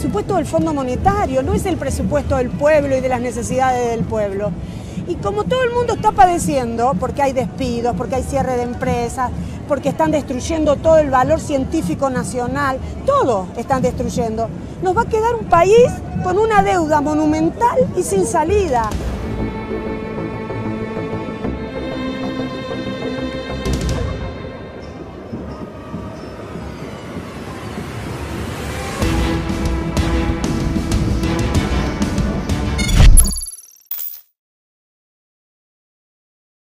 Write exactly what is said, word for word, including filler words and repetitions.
presupuesto del Fondo Monetario, no es el presupuesto del pueblo y de las necesidades del pueblo. Y como todo el mundo está padeciendo, porque hay despidos, porque hay cierre de empresas, porque están destruyendo todo el valor científico nacional, todo están destruyendo, nos va a quedar un país con una deuda monumental y sin salida.